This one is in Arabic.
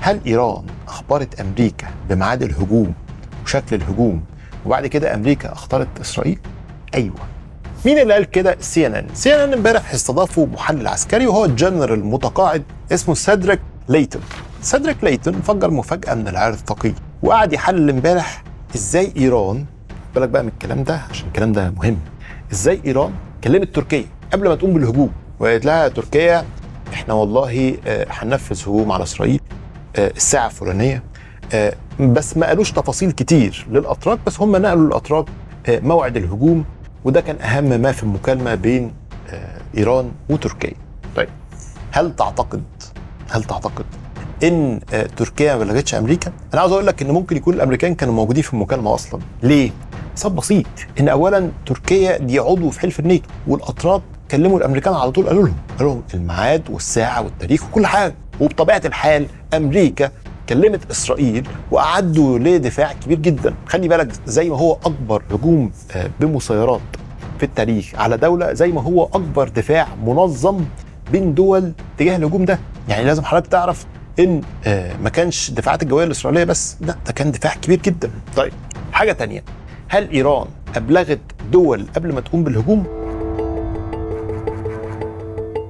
هل إيران أخبرت أمريكا بميعاد الهجوم وشكل الهجوم وبعد كده أمريكا أخطرت إسرائيل؟ أيوه. مين اللي قال كده؟ CNN امبارح استضافوا محلل عسكري وهو الجنرال المتقاعد اسمه سيدريك ليتون. سيدريك ليتون فجر مفاجأة من العيار الثقيل وقعد يحلل امبارح ازاي إيران، بالك بقى من الكلام ده عشان الكلام ده مهم، ازاي إيران كلمت تركيا قبل ما تقوم بالهجوم وقالت لها تركيا احنا والله هننفذ هجوم على إسرائيل الساعة الفلانية، بس ما قالوش تفاصيل كتير للأتراك، بس هم نقلوا للأتراك موعد الهجوم، وده كان أهم ما في المكالمة بين إيران وتركيا. طيب هل تعتقد إن تركيا ما بلغتش أمريكا؟ أنا عاوز أقول لك إن ممكن يكون الأمريكان كانوا موجودين في المكالمة أصلا. ليه؟ سبب بسيط، إن أولا تركيا دي عضو في حلف الناتو، والأتراك كلموا الأمريكان على طول، قالوا لهم الميعاد والساعة والتاريخ وكل حاجة، وبطبيعة الحال أمريكا كلمت إسرائيل وأعدوا لدفاع كبير جدا. خلي بالك زي ما هو أكبر هجوم بمسيرات في التاريخ على دولة، زي ما هو أكبر دفاع منظم بين دول تجاه الهجوم ده. يعني لازم حضرتك تعرف إن ما كانش الدفاعات الجوية الإسرائيلية بس، لا ده كان دفاع كبير جدا. طيب حاجة تانية، هل إيران أبلغت دول قبل ما تقوم بالهجوم؟